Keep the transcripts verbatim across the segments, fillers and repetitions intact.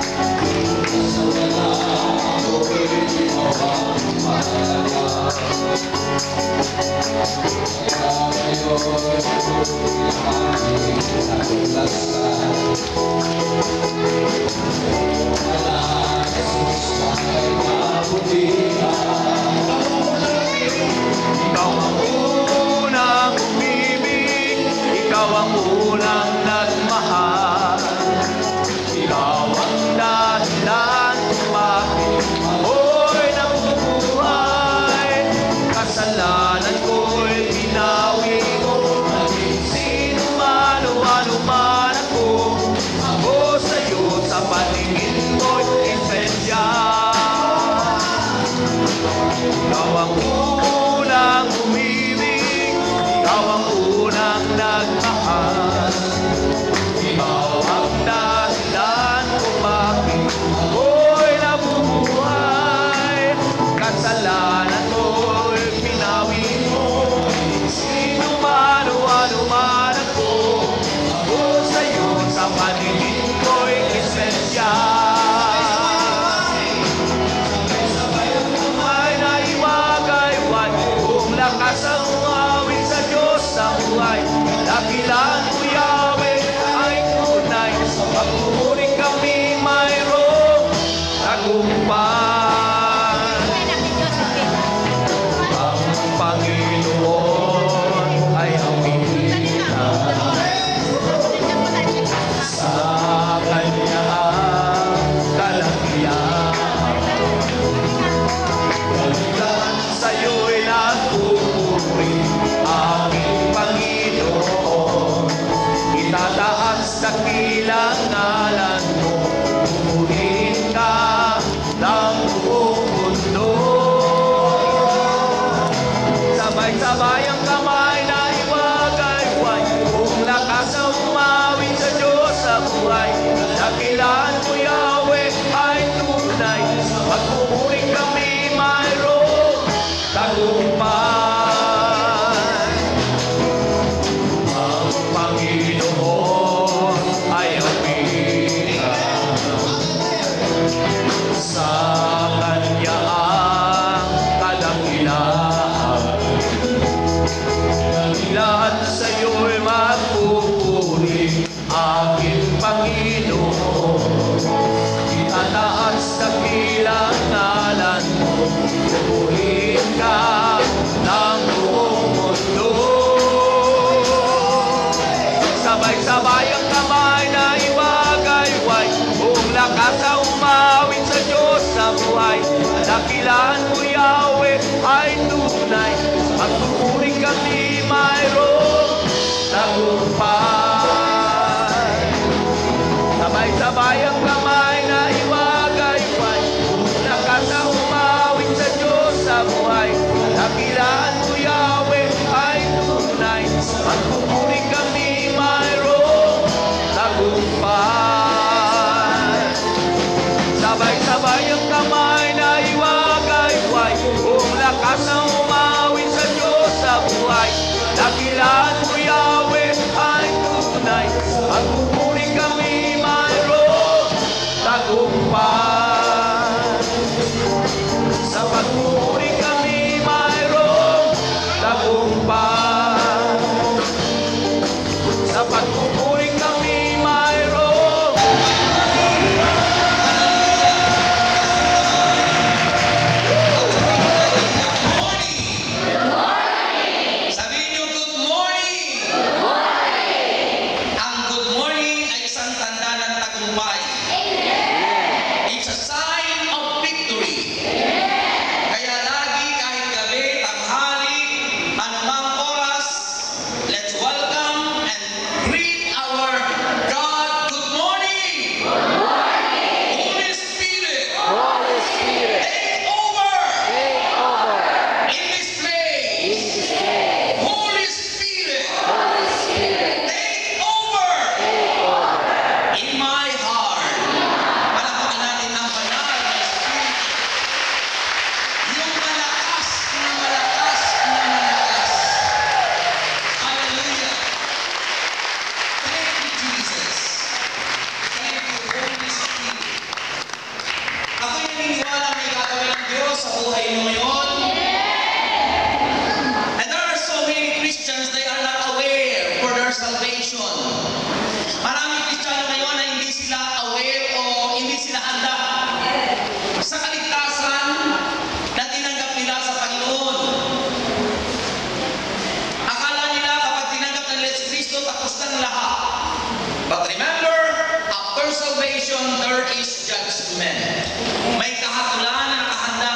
In my heart. buhay mo ngayon? And there are so many Christians, they are not aware for their salvation. Maraming Kristiyano ngayon na hindi sila aware o hindi sila handa sa kaligtasan na tinanggap nila sa Panginoon. Akala nila kapag tinanggap nila si Kristo, tapos na lahat. But remember, after salvation, there is judgment. May kahatulan na nakahanda.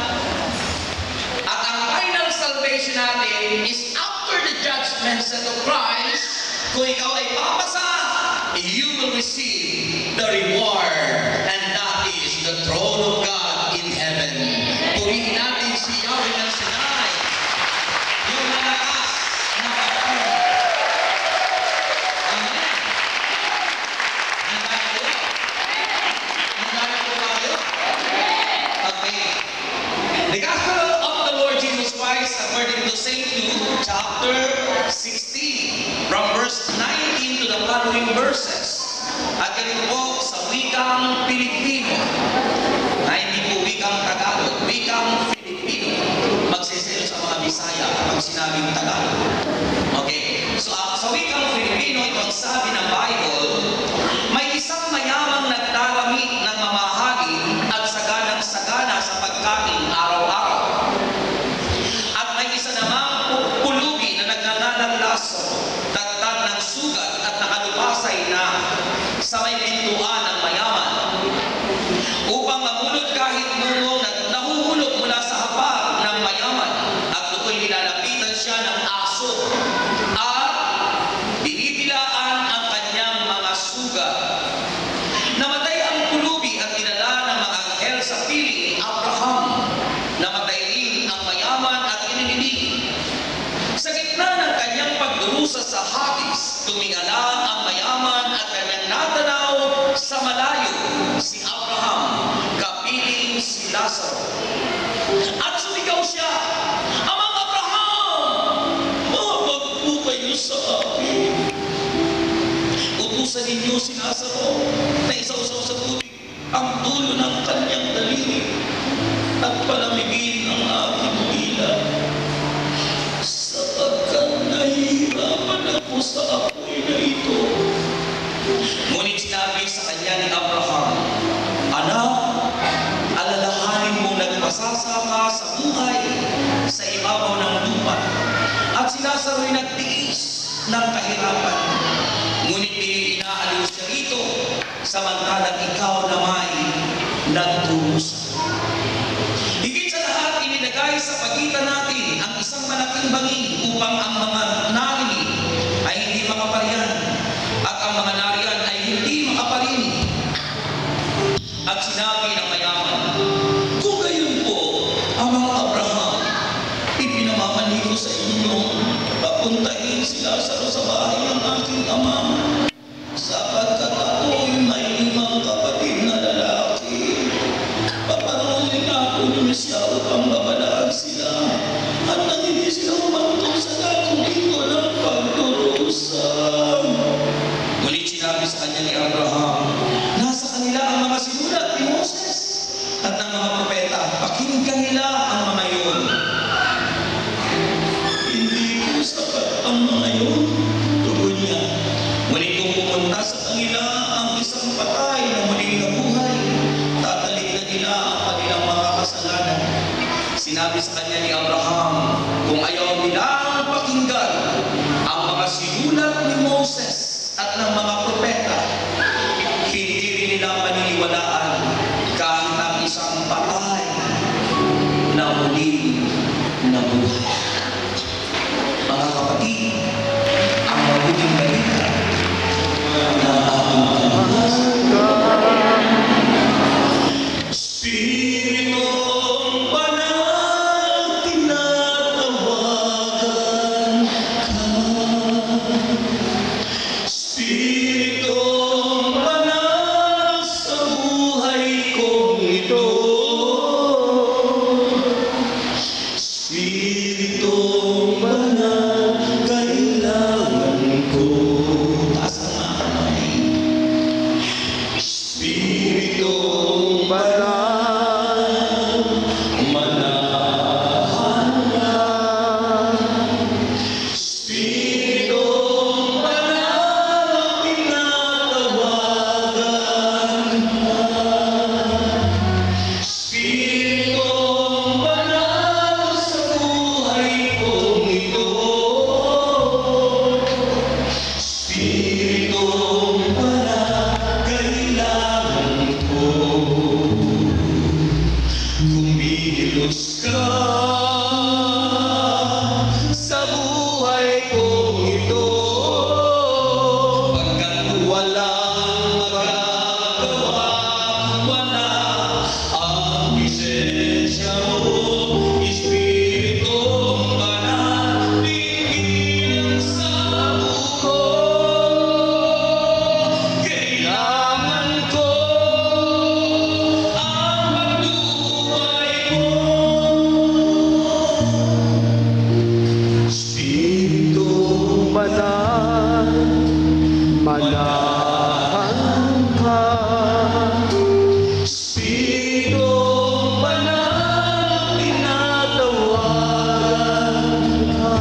At ang final salvation natin is after the judgment set of Christ. Kung ikaw ay papasa, you will receive the reward, and that is the throne of God in heaven. Purihin natin si Yahweh ng Sinai, yung malakas na pagkakas. Amen. Handa kayo? Handa na po tayo? Okay. The Gospel of the Lord Jesus Christ according to Saint Luke chapter sixteen from verse nineteen to the following verses. At ganito po sa wikang Pilipino, na hindi po wikang Tagalog, wikang Filipino. Magsiselo sa mga Bisaya kapag sinabing Tagalog. Okay, so uh, sa wikang Filipino, ito ang sabi ng Bible, may isang mayamang nagdarami ng mamahalin at saganang-sagana sa pagkain araw-araw. At may isa namang pulubi na nagngangalang Lazaro, dagdag ng sugat at nakalupasay na sa may pintuan ng mayaman, upang mamulot kahit nunong na nahuhulog mula sa hapag ng mayaman, at lutoy nilalapitan siya ng aso, at binibilaan ang kanyang mga sugat. Namatay ang pulubi at dinala ng mga anghel sa piling ni Abraham. Namatay rin ang mayaman at ininilig. Sa gitna ng kanyang pagdurusa sa Hades, tumingala ang mayaman at kanyang natanaw sa malayo si Abraham, kapiling si Lazaro. At sumigaw siya, "Amang Abraham, mabag po kayo sa akin. Utusan ninyo si Lazaro na isawsaw sa tubig ang dulo ng kanyang daliri at palamigin ang aking dila. Sapagkat nahihirapan ako sa apoy na ito." Ngunit sinabi sa kanya ni Abraham, "Anak, alalahanin mong nagpasasaka sa buhay sa ibabaw ng lupa." At si Lazaro ay nagtiis ng kahirapan. Ngunit inaaliw siya rito, samantalang ikaw na may nagdurusa. Higit sa lahat, inilagay sa pagitan natin ang isang malaking bangin upang ang mga narinig ay hindi makaparihan at ang mga nariyan ay hindi makaparinig. At sinabi ng mayaman, "Kung gayon po, Amang Abraham, ipinamamanhin ko sa inyo, papuntahin si Lazaro sa bahay ng aking ama, sapagkat ako'y may limang kapatid na lalaki. Paparoon ako ninyo siya upang babalaag sila, at nang hindi sila umantong sa dakong ito ng pagdurusa." Ngunit sinabi sa kanya ni Abraham, "Nasa kanila ang mga sinulat ni Moses at ng mga propeta. Pakinggan nila ang mga iyon." "Hindi ko sapat ang mga iyon," tugon niya. "Ngunit kung pumunta sa kanila ang isang patay na muling nabuhay, tatalik na nila ang kanilang mga kasalanan." Sinabi sa kanya ni Abraham, "Kung ayaw nilang pakinggan ang mga sinulat ni Moses at ng mga propeta, hindi rin nila paniniwalaan kahit ang isang patay na muling nabuhay." Mga kapatid, ang mabuting balita na ating pagkakas. Spiritong Banal, tinatawagan ka. Spiritong Banal, sa buhay kong ito. Spiritong Banal, kailangan ko. Taas ang mga kamay. Spiritong Banal, Diyos ka sa buhay kong ito, pagkat walang magagawa, wala ang presensya mo, Espiritong Banal, tingin sa buko. Kailangan ko ang pagduway mo, Espiritong Banal, manahan ka. Espiritong Banal, tinatawagan ka.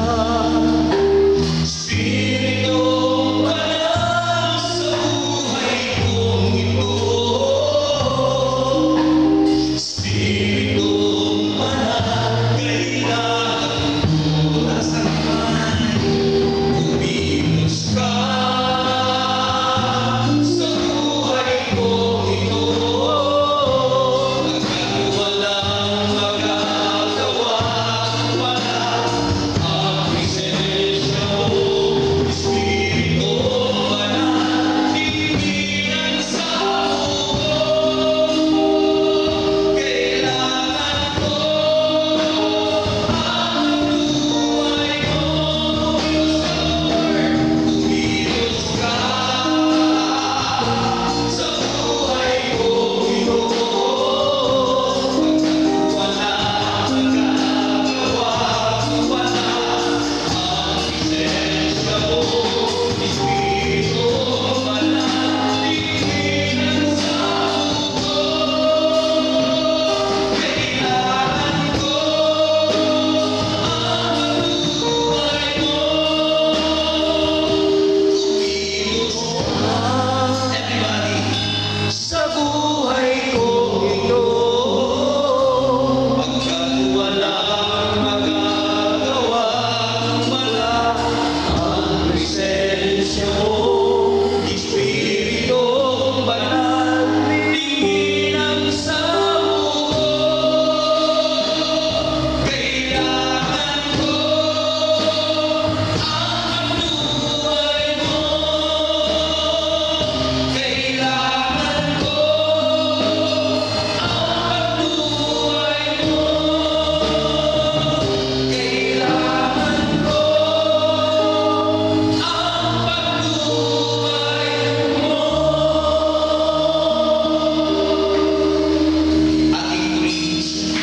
Espiritong Banal, sa buhay kong ito, Espiritong Banal, kailangan ko nasaan man, umilos ka sa buhay kong ito, pagkat walang magagawa, wala ang presensya mo, Espiritong Banal, tingin sa buko. Kailangan ko ang pagduway mo, umilos ka sa buhay kong ito, pagkat walang magagawa, wala ang presensya mo, Espiritong Banal, tingin sa buko. Kailangan ko ang pagduway mo, umilos ka. Everybody, Sa buhay kong ito, pagkat walang magagawa, wala ang presensya mo, Espiritong Banal, tingin sa buko. Kailangan ko ang pagduway mo, kailangan ko ang pagduway mo, kailangan ko ang pagduway mo. Ating purihin.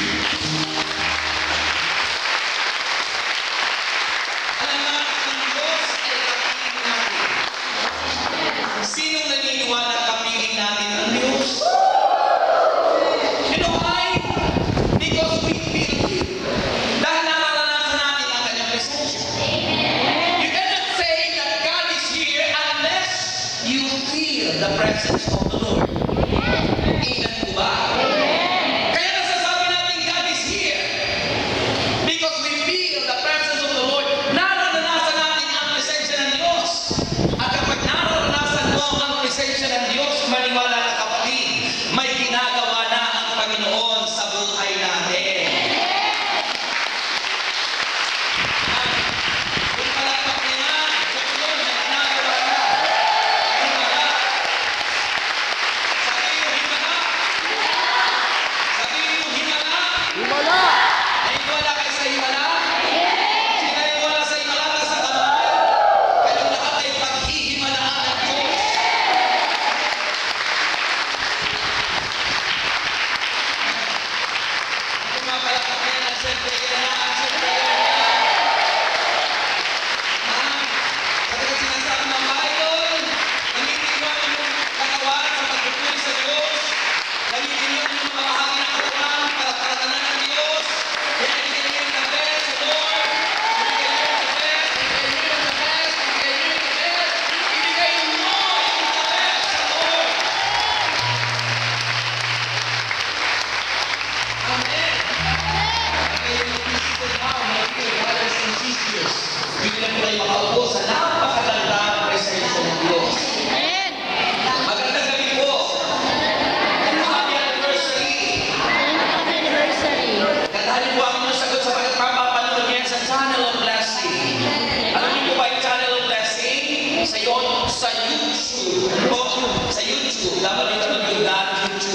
Alam natin ang Diyos ay kapiling natin. Sinong naniniwala kapiling natin ang Diyos? You know why? Because we feel Him. Dahil nararanasan natin ang kanyang presensya. You cannot say that God is here unless you feel the presence of the Lord. Amen po ba? Kaya nasasabi natin God is here because we feel the presence of the Lord. Nararanasan natin ang presensya ng Diyos. At kapag nararanasan mo ang presensya ng Diyos, maniwala ka kapatid, may ginagawa na ang Panginoon sa buhay natin. Kung palakpak niya, Diyos yun, may ginagawa na. Kung wala,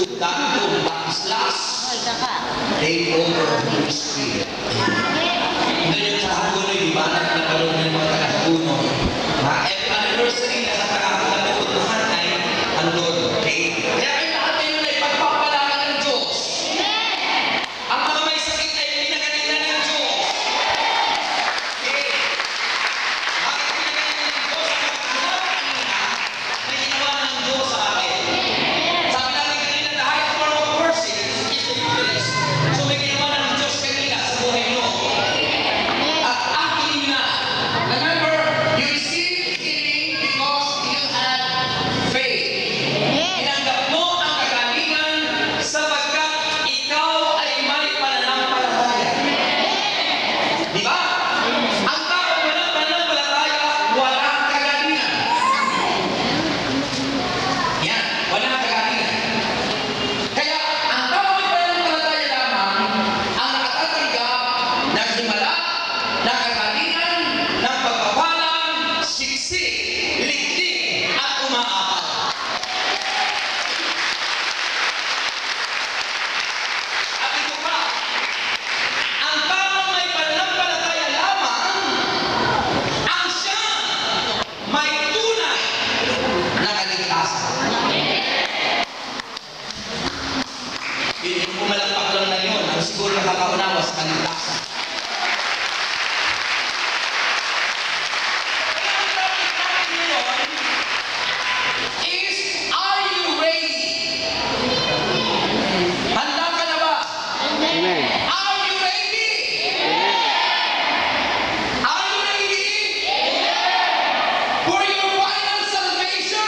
Datum Batislas, take over the Spirit. Hindi yung sa Haguno, di ba? Nagkaroon ng mga taga-Haguno. Na anniversary na sa taga-Haguno ay ang Lord. Okay? Kaya kayo lahat kayo na ipagpapalaan ng Diyos. Ang mga may sakit ay pinagalingan ng Diyos. Okay? Bakit pinagalingan ng Diyos? Ang kanina na ginawa ng Diyos sa akin. Sabi natin kanina, the highest form of worship is the Eucharist. So may ginawa ng Diyos kanina sa buhay mo. At akin na, remember, you received healing because you had faith. Inanggap mo ang kagalingan sapagkat ikaw ay may pananampalataya. Di ba? Ang tao walang pananampalataya, walang kagalingan. Yan, walang kagalingan. Kaya ang tao may pananampalataya lamang ang nakatatanggap ng himala, ng kagalingan, ng pagpapalang, siksik, ligtig, at umaapaw. At ito pa, ang taong may pananampalataya lamang ang siya may tunay na kaligtasan. Yung pumalakpak lang na yun, ang siguro nakakaunawa sa kaligtasan. Kaya ang topic natin ngayon is, are you ready? Handa ka na ba? Amen. Are you ready? Are you ready? For your final salvation?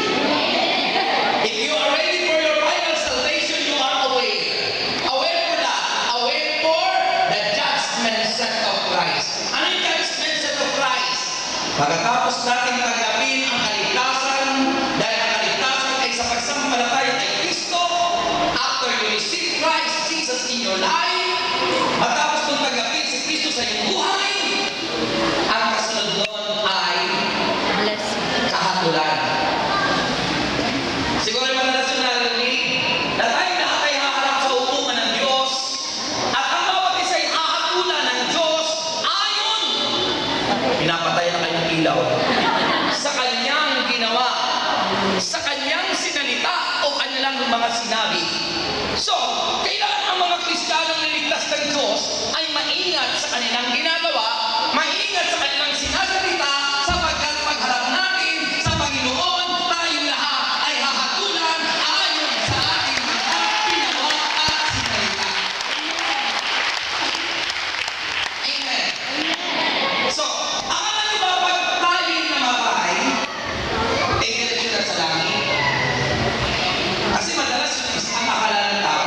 If you are ready for your final salvation, you are aware. Aware for that. Aware for the judgment seat of Christ. Ano yung judgment seat of Christ? Pagkatapos natin tanggapin ang kaligtasan, dahil ang kaligtasan ay sa pagsampalataya kay Kristo, after you receive Christ Jesus in your life, matapos mong tanggapin si Kristo sa iyong buhay, ang kasunod nun ay kahatulan. Siguro yung madalas yung narinig na tayo lahat ay haharap sa hukuman ng Diyos at ang bawat isa ay hahatulan ng Diyos ayon. Pinapatay na kanyang ilaw. Sa kanyang ginawa, sa kanyang sinalita o kanilang mga sinabi. So, kailangan ang mga Kristiyanong niligtas ng Diyos ay maingat sa kanilang ginagawa, maingat sa kanilang sinasalita, sapagkat pagharap natin sa Panginoon, tayong lahat ay hahatulan ayon sa ating mga ginawa at sinalita. Amen. So, ang alam niyo ba pag tayo'y namatay, ay diretso na sa langit? Kasi madalas yun ang akala ng tao.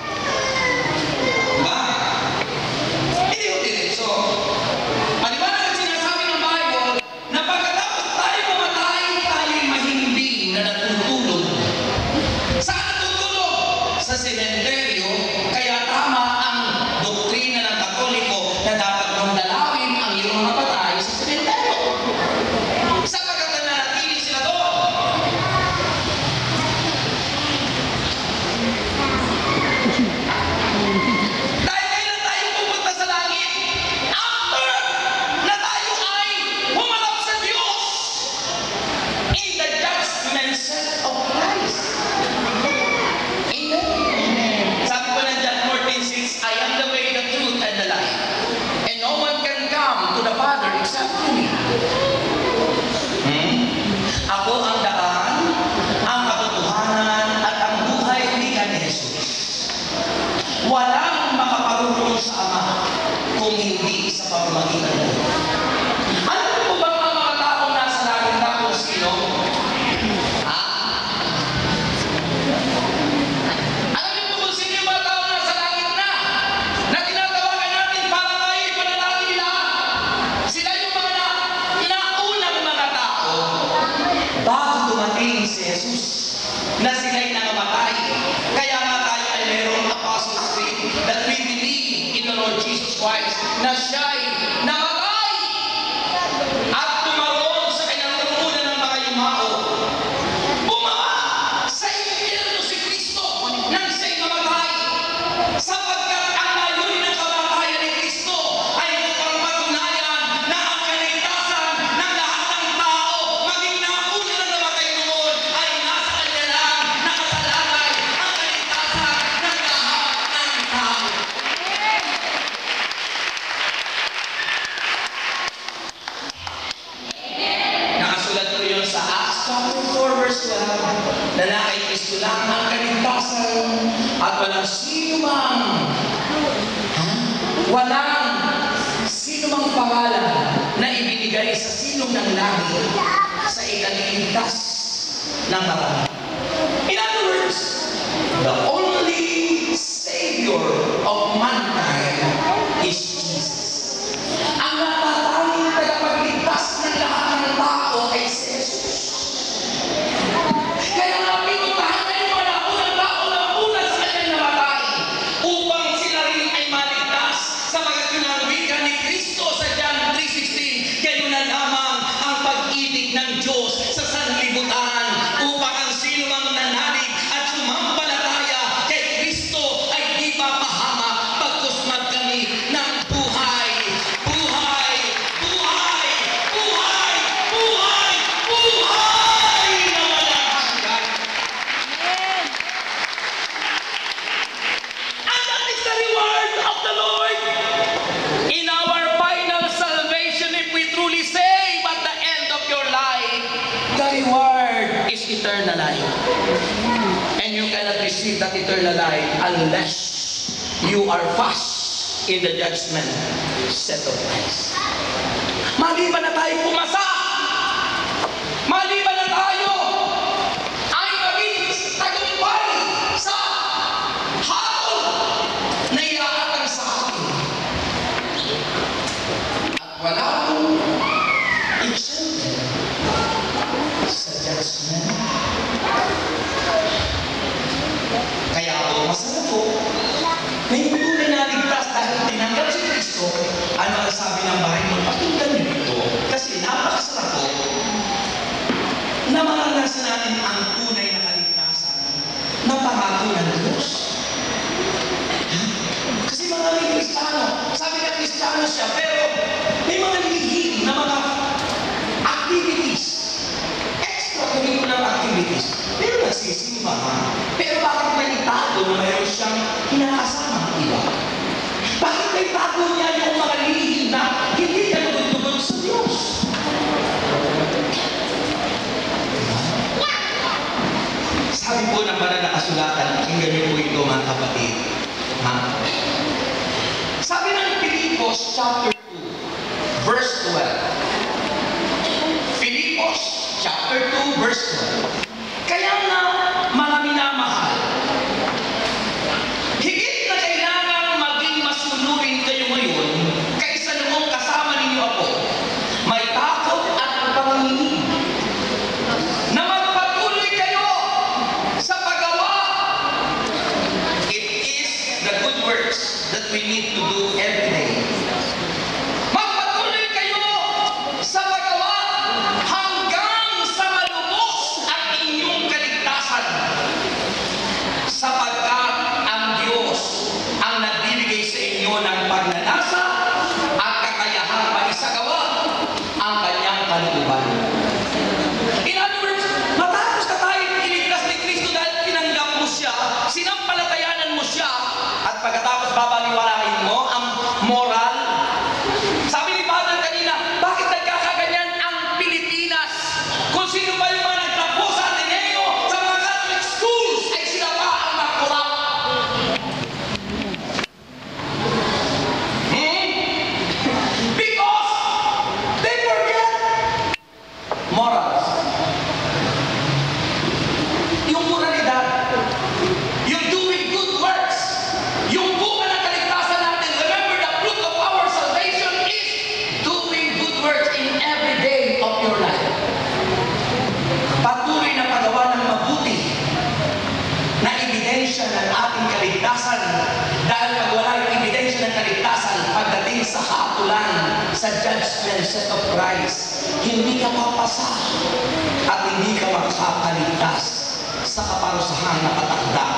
Diba? Hindi ko diretso. Paliwanag ang sinasabi ng Bible na pagkatapos tayo mamatay, tayo'y mahimbing na natutulog. Saan natutulog? Sa sementeryo. Kaya tama ang doktrina ng Katoliko na dapat mong dalawin ang iyong mga patay sa sementeryo. Sapagkat nananatili sila doon. Dahil kailan tayo pupunta sa langit? After na tayo ay humarap sa Diyos in the judgment seat of Christ. Amen. Sabi ko na John fourteen six, I am the way, the truth, and the life. And no one can come to the Father except through me. Hmm? Ako ang daan, ang katotohanan, at ang buhay ni Jesus. Walang makaparunong sa Ama kung hindi sa pamamagitan mo. Alam mo ba ang mga taong nasa langit na kung sino? Ha? Alam niyo po kung sino yung mga taong nasa langit na na tinatawagan natin para tayo ipanalangin nila? Sila yung mga na, naunang mga tao bago dumating si Jesus na sila'y nangamatay. Kaya nga tayo ay mayroong Apostles' Creed that we believe in the Lord Jesus Christ na siya'y namatay kaligtasan at walang sino mang ha? walang sino mang pangalan na ibinigay sa silong ng langit sa ikaliligtas ng marami. In other words, the only Savior of mankind is Jesus. Ang natatanging tagapagligtas ng lahat ng tao ay si Jesus. Kaya nga pinuntahan na yung mga naunang tao na una sa kanyang namatay upang sila rin ay maligtas sapagat yun ang wika ni Kristo sa John three sixteen. Kayo na lamang ang pag-ibig ng Diyos sa sanlibutan upang ang sino mang nanalig at sumampalataya kay Kristo ay di mapahamak pagkusmat kami ng buhay, buhay, buhay, buhay, buhay, buhay na walang hanggan. And that is the reward of the Lord in our final salvation if we truly save at the end of your life. The reward is eternal life. And you cannot receive that eternal life unless you are fast in the judgment set of Christ. Maliban na tayo pumasa, maliban na tayo ay maging tagumpay sa hatol na iaatang sa atin. At wala akong exempted sa judgment. Kaya ako masarap po na yung tunay na ligtas dahil tinanggap si Kristo. Ano ang sabi ng Bible? Pakinggan niyo ito kasi napakasarap po na maranasan natin ang tunay na kaligtasan na pangako ng Diyos. Kasi mga may Kristiyano, sabi na Kristiyano siya, pero may mga lihim na mga activities, extracurricular activities. Pero nagsisimba ha. Pero bakit may itago na mayroon siyang kinakasama ng iba? Bakit may itago niya yung mga lihim na hindi ka nagtutugod sa Diyos? Sabi po ng banal na kasulatan, pakinggan niyo po ito mga kapatid. Ha? Sabi ng Filipos chapter two, verse twelve. Filipos chapter two, verse twelve. Kaya nga, mga minamahal, higit na kailangan maging masunurin kayo ngayon kaysa noong kasama ninyo ako. May takot at panginginig na magpatuloy kayo sa paggawa. It is the good works that we need to do every day. Magpatuloy kayo sa paggawa hanggang sa malubos ang inyong kaligtasan. Sapagkat ang Diyos ang nagbibigay sa inyo ng pagnanasa at kakayahang maisagawa ang kanyang kalooban. In other words, matapos na tayo iligtas ni Kristo dahil tinanggap mo siya, sinampalatayanan mo siya, at pagkatapos babaliwalain mo ang moral. Sabi ni Father kanina, bakit nagkakaganyan ang Pilipinas? Kung sino ba yung mga nagtapos sa Ateneo, sa mga Catholic schools, ay sila pa ang mga korap. Hmm? Because they forget morals. Yung moralidad, yung doing good works, yung bunga ng kaligtasan natin. Remember, the fruit of our salvation is doing good works in every day of your life. Patuloy na paggawa ng mabuti na ebidensya ng ating kaligtasan. Dahil pag wala yung ebidensya ng kaligtasan, pagdating sa hatulan, sa judgment set of Christ, hindi ka papasa at hindi ka makakaligtas sa kaparusahan na katakda.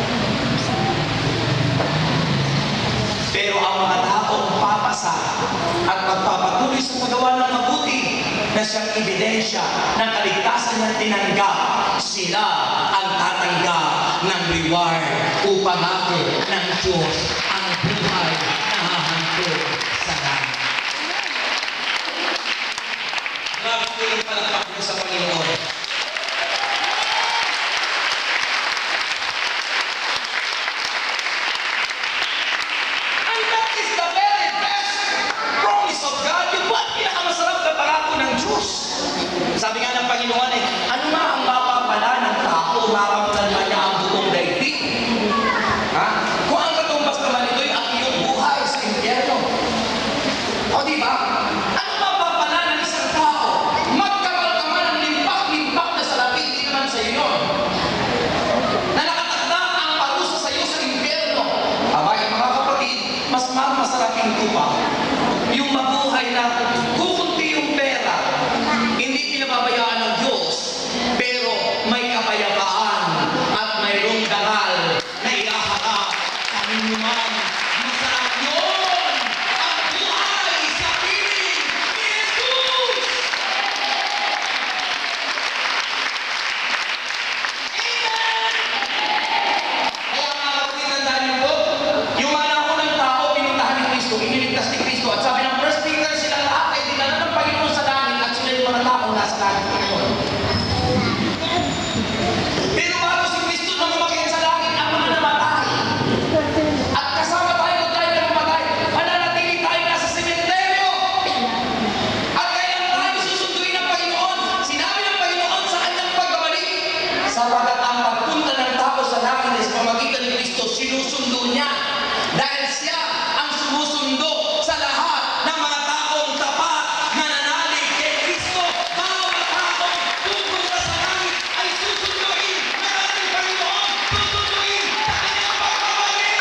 Pero ang mga taong papasa at magpapatuloy sa paggawa ng mabuti na siyang ebidensya ng kaligtasan na tinanggap, sila ang tatanggap ng reward upang atin ng Diyos ang buhay na hahantong sa langit. Grabe po yung palakpak mo sa Panginoon. sinusundo niya. Dahil siya ang sumusundo sa lahat ng mga taong tapat na nanalig kay Kristo. Bawat taong pupunta sa langit ay susunduin ng ating Panginoon. Susunduin sa kanyang pagbabalik.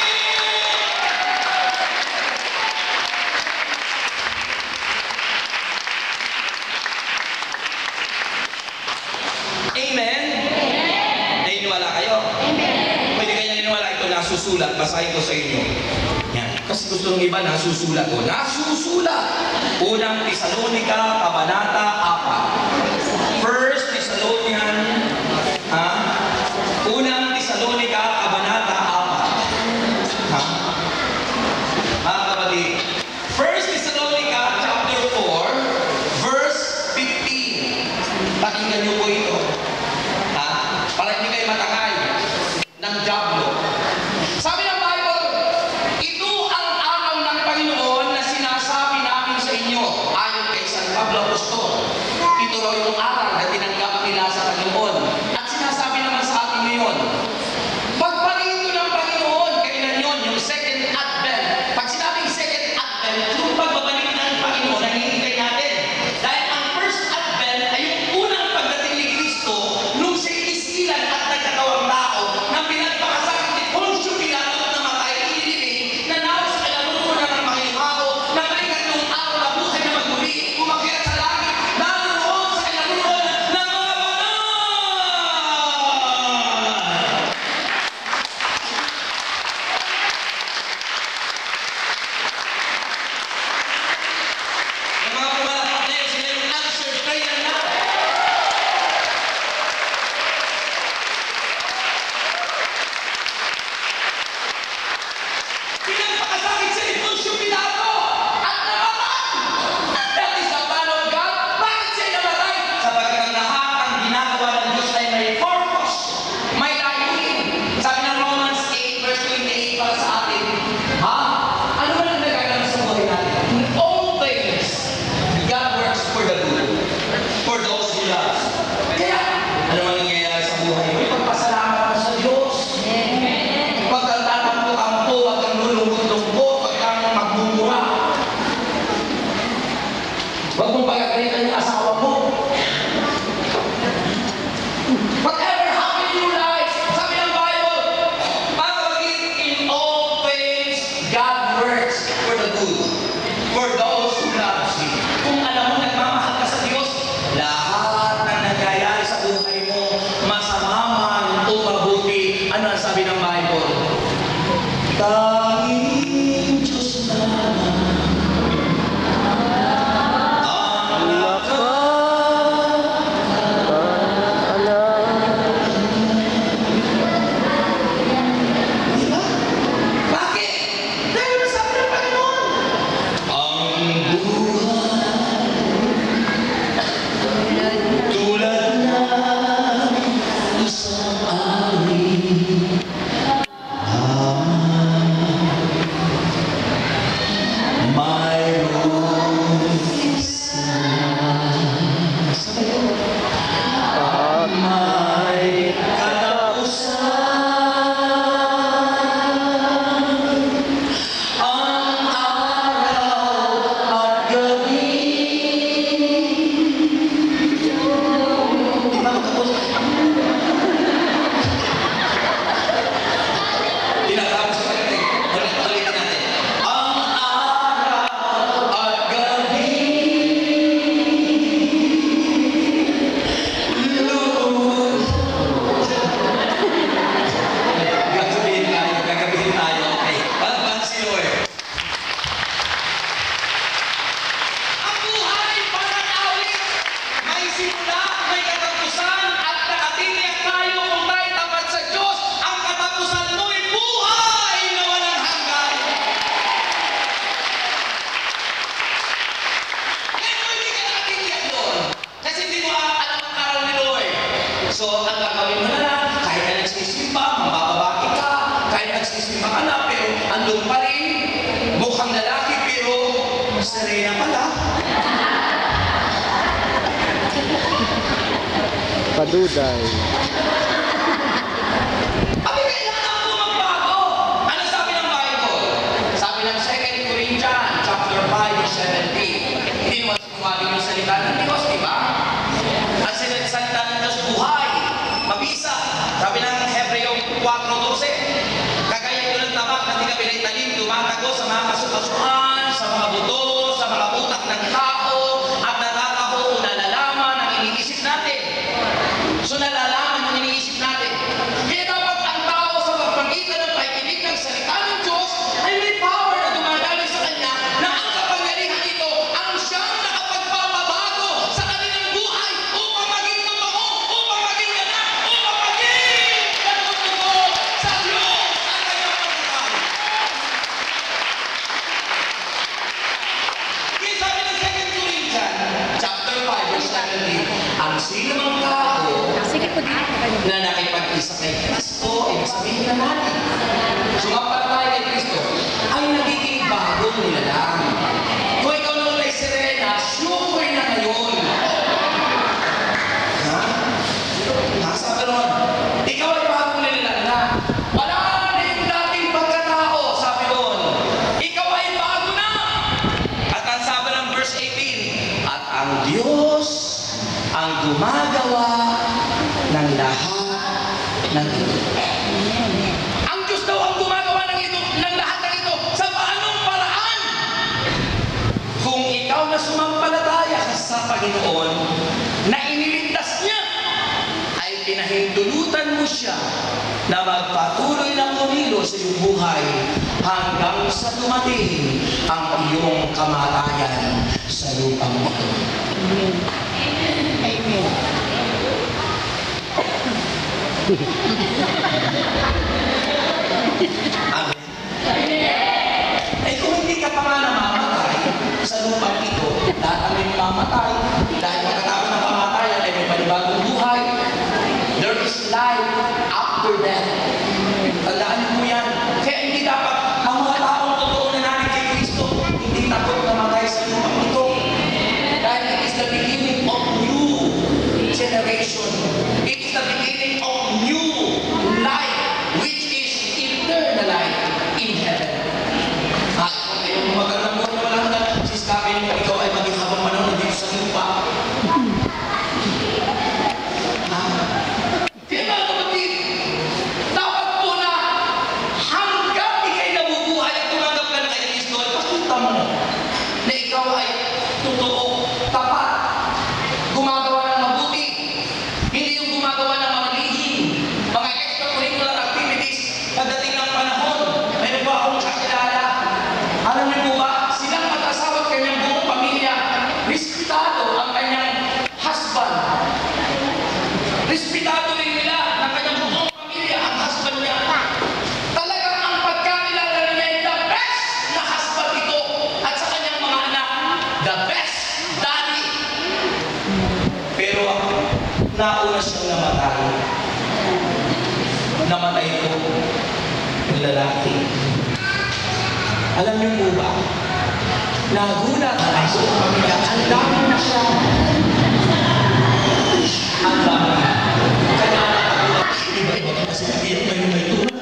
Amen? Naniniwala kayo? Pwede kayo naniniwala, ito nasusulat. Basahin ko sa inyo. Yan. Kasi gusto ng iba nasusulat ko. Nasusulat! Unang Tesalonica, Kabanata four. First Thessalonian, ha? Unang Tesalonica, Kabanata four. Ha? Mga kapatid, First Thessalonica chapter four, verse fifteen. Pakinggan niyo po ito. Ha? Para hindi kayo matangay ng diablo. Sabi ng Bible, ito ang araw ng Panginoon na sinasabi namin sa inyo ayon kay San Pablo Apostol. Ito raw yung araw na tinanggap nila sa Panginoon. At sinasabi naman sa atin ngayon, pagparito ng Panginoon, kailan yun? Yung second advent. Pag sinabing second advent, yung pagbabalik ng Panginoon, nangihintay natin. Dahil ang first advent ay yung unang pagdating ni Kristo nung siya'y isilan at nagkatawang tao na pinagpakasakit ni Poncio Pilato at namatay, inilibing, na naroon sa kalulungan ng mga tao, na balikan yung araw na buhay na magmuli, umakyat sa langit, naroon sa kalulungan ng mga banal. Yung mga pumalakpak na yun, sila yung answer prayer na. Pinagpakasakit siya ni Poncio Pilato at namatay. That is the plan of God. Bakit siya namatay? Sapagkat ang lahat ang ginagawa ng Diyos ay may purpose, may layunin. Sabi ng Romans eight verse twenty-eight para sa atin, ha? Ano ba ang nagagawa sa buhay natin? In all things, God works for the good, for those who love. Kaya, ano man nangyayari sa buhay mo? Ipagpasalamat mo sa Diyos. Huwag kang tatampo-tampo, huwag kang lulungkot-lungkot, huwag kang magmumura. Huwag mong pagkakalitan yung asawa mo. Whatever happened in your life, sabi ng Bible, pagkakit in all things, God works for the good, for those who love Him. Kung alam mo, nagmamahal ka sa Diyos, lahat ng nangyayari sa buhay mo, masama man o mabuti, ano ang sabi ng Bible? Tanging Diyos lamang ang Di ba? Bakit? Dahil ano sabi ng Panginoon? Ang buhay tulad ng isang ari. Mayroon isa at may katapusan ang araw at gabi. Di ba matapos? Tinatapos pa rin. Ulit-ulitin natin. Ang araw at gabi, Lord. Gagabihin tayo, gagabihin tayo. Okay, palakpakan si Lord. Ang buhay parang awit. May simula, may katapusan, at nakatitiyak tayo kung tayo tapat sa Diyos. Ang katapusan mo'y buhay na walang hanggan. Kaya hindi ka nakatitiyak doon. Kasi hindi mo alam ang araw ni Lord. So, ang gagawin mo na lang, kahit na nagsisimba, mabababaki ka, kahit nagsisimba ka na, pero andun pa rin, mukhang lalaki, pero serena pala. Paduday. Abi, kailangan mo magbago. kapusuan, sa mga buto, sa mga utak ng tao, at natataho o nalalaman ang iniisip natin. So nalalaman ang iniisip natin. Kaya dapat ang tao sa pagpagitan ng pakikinig ng salita ng Diyos ay may power na dumadali sa kanya na ang kapangyarihan ito ang siyang nakapagpapabago sa kanilang buhay upang maging totoo, upang maging ganap, upang maging totoo sa Diyos ang kanyang pagkakali. Kaya sabi ng Second Corinthians chapter five verse seventeen, ang sino mang tao Sige po dito kayo. na nakipag-isa kay Kristo, ibig sabihin na natin, sumampalataya kay Kristo, ay nagiging bagong nilalang. Kung ikaw naman kay Serena, sure na ngayon. Ha? Nasa ka ron. Ikaw ay bagong nilalang na. Wala na yung dating pagkatao, sabi doon. Ikaw ay bago na. At ang sabi ng verse eighteen, at ang Diyos ang gumagawa ng lahat ng ito. Ang Diyos daw ang gumagawa ng ito, ng lahat ng ito, sa paanong paraan? Kung ikaw na sumampalataya ka sa Panginoon, na iniligtas niya, ay pinahintulutan mo siya na magpatuloy ng kumilo sa iyong buhay hanggang sa dumating ang iyong kamatayan sa lupang ito. Amen. Amen. Amen. Eh kung hindi ka pa nga namamatay sa lupang ito, lahat kami mamamatay, dahil pagkatapos ng kamatayan ay may panibagong buhay. There is life after death. Tandaan niyo po yan. Kaya hindi dapat ang mga taong totoo na natin kay Kristo, hindi takot na matay sa lupang ito. Dahil it is the beginning of new generation. It is the beginning of new life, which is eternal life in heaven. At kung iyong magandang buhay na wala hanggang, siskapin mo, ikaw ay maging habang panahon na dito sa lupa. Kaya mga kapatid, dapat po na hanggang ikay nabubuhay at tumanggap ka na kay Kristo, ay pakita mo na ikaw ay totoo, tapat, gumagawa ng mabuti, hindi yung gumagawa ng mga lihim, mga extracurricular activities. Pagdating ng panahon, mayroon po akong kakilala. Alam niyo po ba, silang mag-asawa at kanyang buong pamilya, respetado ang kanyang husband. Respetado rin nila ng kanyang buong pamilya ang husband niya. Talagang ang pagkakilala niya ay the best na husband ito at sa kanyang mga anak, the best daddy. Pero nauna siyang namatay. Namatay po yung lalaki. Alam niyo po ba, nagulat ang buong pamilya, ang dami na siya. Ang dami. Kaya nakagulat, iba-iba ka kasi nagiyak may may tulad.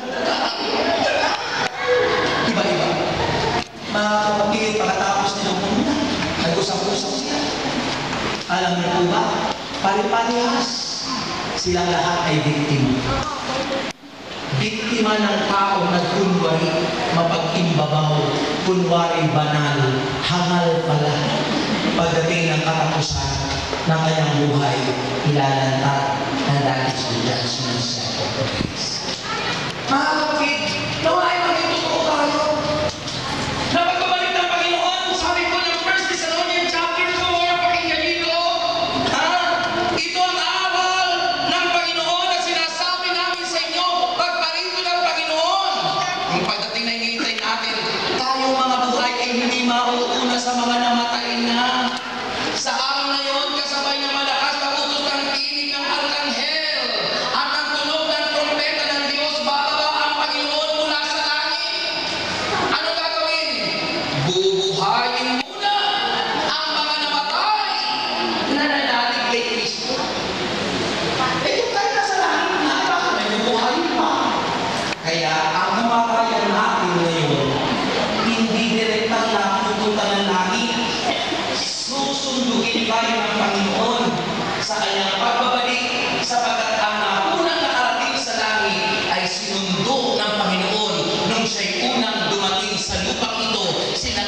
Iba-iba. Mga kapatid, pagkatapos nilang pumunta, nag-usap-usap sila. Alam niyo po ba, pari-parihas, silang lahat ay biktima. Biktima ng taong nagkunwari, mapag-imbabaw, kunwari banal, hangal pala. Pagdating ng katapusan ng kanyang buhay, ilalantad na dahil sa judgment seat. Mga kapatid, naway maging totoo tayo. Na pagbabalik ng Panginoon, sabi po ng First Thessalonians chapter four, pakinggan dito, ha? Ito ang aral ng Panginoon na sinasabi namin sa inyo, pagparito ng Panginoon. Ang pagdating na hinihintay natin, tayong mga buhay ay hindi mauuna sa mga namatay na. Sa araw na yun, kasabay na malakas na utos ng tinig ng arkanghel at ang tunog ng trompeta ng Diyos, bababa ang Panginoon mula sa langit. Ano gagawin? Bubuhayin muna ang mga namatay na nanalig kay Kristo. Eh, yung tayo nasa langit na, baka may bubuhayin pa. Kaya ang namatayan natin ngayon, hindi direktang napupunta ng langit. Susundugin tayo ng Panginoon sa kanyang pagbabalik, sapagkat ang naunang nakarating sa langit ay sinundo ng Panginoon nung siya'y unang dumating sa lupang ito. Sina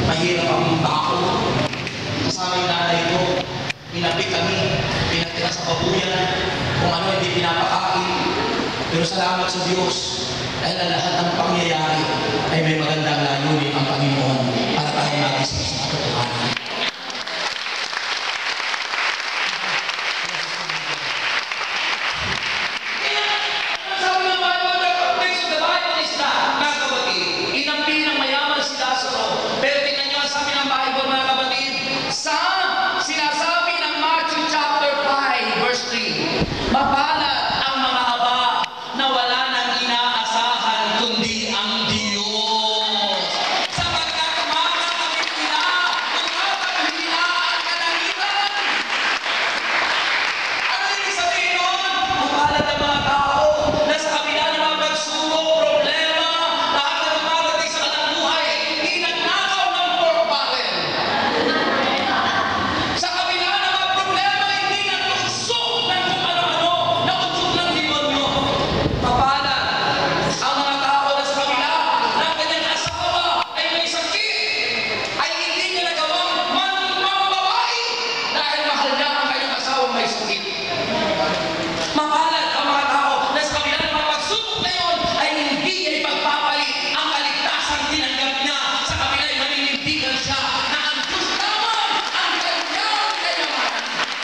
mahirap akong tao. Kasama yung nanay ko, pinapi kami, pinatira sa pabuyan, kung ano hindi pinapakain. Pero salamat sa Diyos, dahil ang lahat ng pangyayari ay may magandang layunin ang Panginoon para tayo magising sa katotohanan. Mapalad ang mga aba na wala nang inaasahan kundi ang Diyos. Sapagkat umakamit nila, umakamit nila ang kalangitan. Ano yung sabihin nun? Mapalad ang mga tao na sa kabila ng mga pagsubok, problema, lahat na dumarating sa kanilang buhay ay hindi nagnakaw ng pork barrel. Sa kabila ng mga problema, hindi nagtukso ng kung ano-ano. Nautsok ng demonyo. Mapalad ang mga tao na sa kabila ng kanyang asawa ay may sakit, ay hindi niya nagawang mambabae dahil mahal niya ang kanyang asawa may sakit. Mapalad ang mga tao na sa kabila ng mga pagsubok na yun ay hindi niya ipagpapalit ang kaligtasang tinanggap niya. Sa kabila ay maninindigan siya na ang Diyos lamang ang kanyang kayamanan.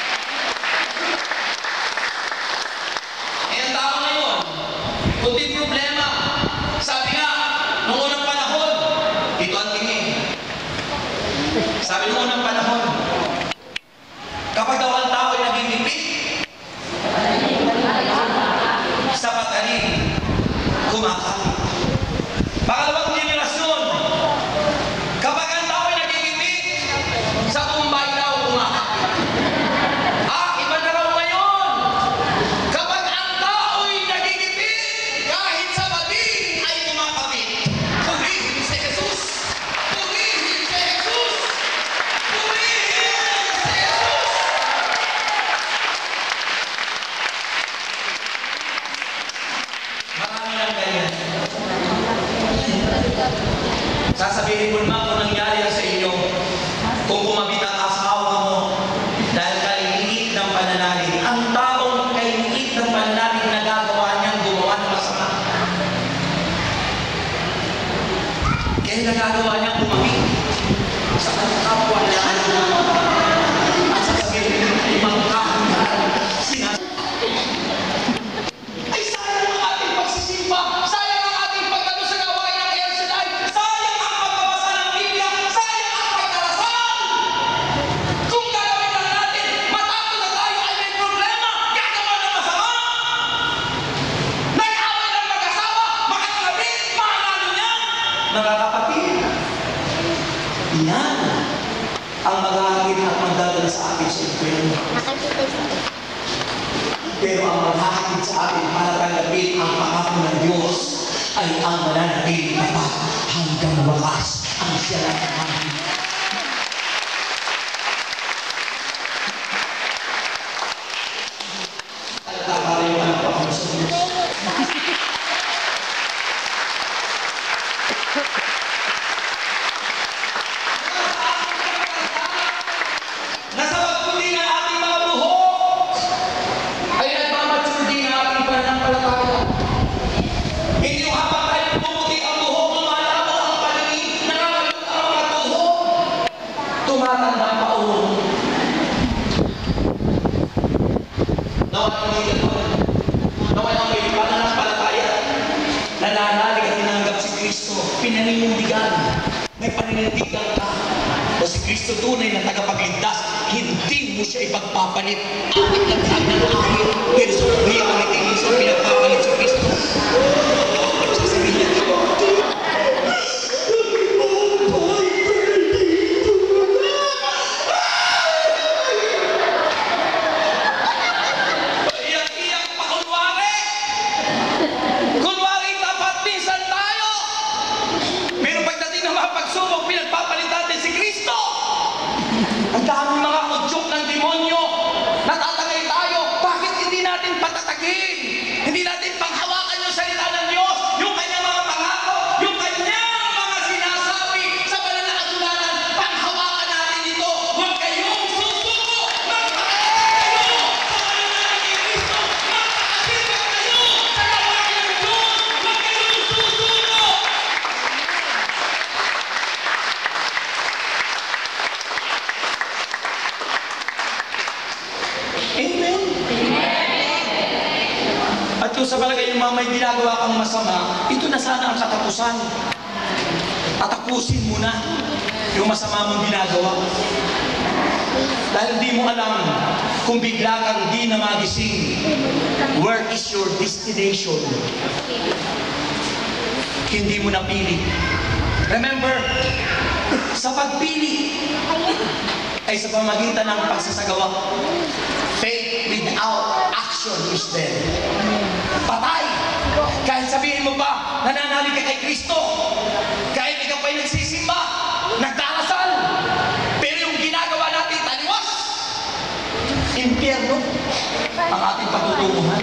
Eh, ang tao ngayon, kunting problema. Sabi nga, noong unang panahon, ito ang tingin. Sabi noong unang panahon, kapag daw ang tao ay nagigipit sa patalim, kumakapit. Pangalawang generasyon, kapag ang tao ay nagigipit sa kumbay daw, kumakapit. Ah, iba na raw ngayon. Kapag ang tao'y nagigipit, kahit sa bading ay kumakapit. Purihin si Jesus! Purihin si Jesus! Purihin si Jesus! Marami lang ganyan. Sasabihin ko naman kung nangyari yan sa inyo, kung kumabit ang asawa mo dahil kailiit ng pananalig. Ang taong kailiit ng pananalig na gagawa niyang gumawa ng masama. Kaya nagagawa niyang kumabit sa kanyang kapwa na ano. At sasabihin niyo, limang kahangalan, sinas ay sayang ang ating pagsisimba, sayang ang ating pagkano sa gawain ng El Shaddai, sayang ang pagbabasa ng Biblia, sayang ang pagdarasal. Kung gagawin lang natin, matapos na tayo ay may problema, gagawa ng masama. Nag-away ng mag-asawa, makakabit, mahalalo niya. Mga kapatid, yan ang mag-aakit at magdadala sa atin sa impyerno. Pero ang maghahatid sa atin para tanggapin ang pangako ng Diyos ay ang mananatiling tapat hanggang wakas ang siya lang amin. Para yung anak pa ako sa Diyos. Nasa pagpundi ng ating mga buhok ay nagmamature din ang ating pananampalataya. Hindi yung habang tayo pumuti ang buhok, lumalabo ang paningin, nangangalot ang mga buhok, tumatanda pa ulo. Naway ang may gano'n. Naway ang may pananampalataya. Nananalig at tinanggap si Kristo. Pinaninindigan. May paninindigan ka. O si Kristo tunay na tagapagligtas, hindi mo siya ipagpapalit. Akit lang tayo ng ahit. Pero sa buhay ang nagtigil sa pinagpapalit sa Kristo. Sasabihin niya, iyak-iyak pa kunwari. Kunwari tapat minsan tayo. Pero pagdating ng mga pagsubok, pinagpapalit natin si Kristo. Ang daming mga udyok ng demonyo. Natatagay tayo. Bakit hindi natin patatagin? Hindi natin panghawakan yung salita ng Diyos, yung kanyang mga pangako, yung kanyang mga sinasabi sa banal na kasulanan. yung mga may ginagawa kang masama, ito na sana ang katapusan. Tatapusin mo na yung masama mong ginagawa. Dahil hindi mo alam kung bigla kang di na magising, where is your destination? Hindi mo napili. Remember, sa pagpili ay sa pamagitan ng pagsasagawa. Faith without action is dead. Patay! Kahit sabihin mo pa, nananalig ka kay Kristo, kahit ikaw pa'y nagsisimba, nagdarasal, pero yung ginagawa natin taliwas, impyerno ang ating patutunguhan.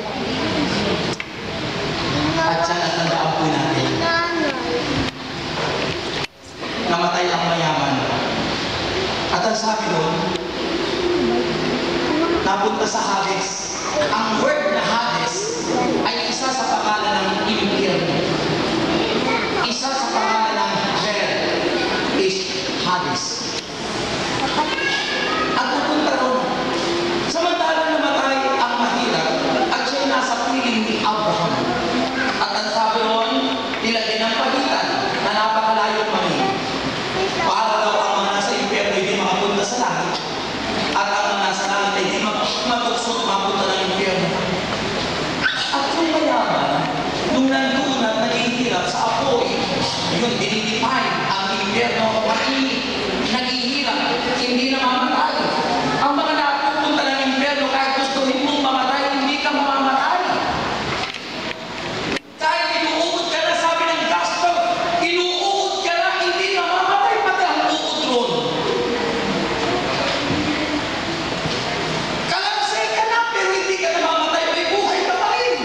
At siya at tandaan po natin, namatay ang mayaman. At ang sabi doon, napunta sa Hades. Ang word na Hades ay isa sa pangalan ng impyerno. Isa sa pangalan ng hell is Hades. At napunta doon. Samantalang namatay ang mahirap at siya'y nasa piling ni Abraham. At ang sabi doon, nilagyan ng pagitan na napakalayong mami. Para daw ang mga nasa impyerno hindi makapunta sa langit. At ang mga nasa langit ay hindi matuksot mapunta ng impyerno. At kung mayaman, nung nandun at naghihirap sa apoy, yun, dinidefine ang impyerno, mainit, naghihirap, hindi na mamatay. Ang mga napupunta ng impyerno, kahit gustuhin mong mamatay, hindi ka mamamatay. Kahit inuukot ka na, sabi ng gospel, inuukot ka na, hindi na mamatay, pati ang uukot ron. Kalansay ka na, pero hindi ka na mamatay, may buhay ka pa rin.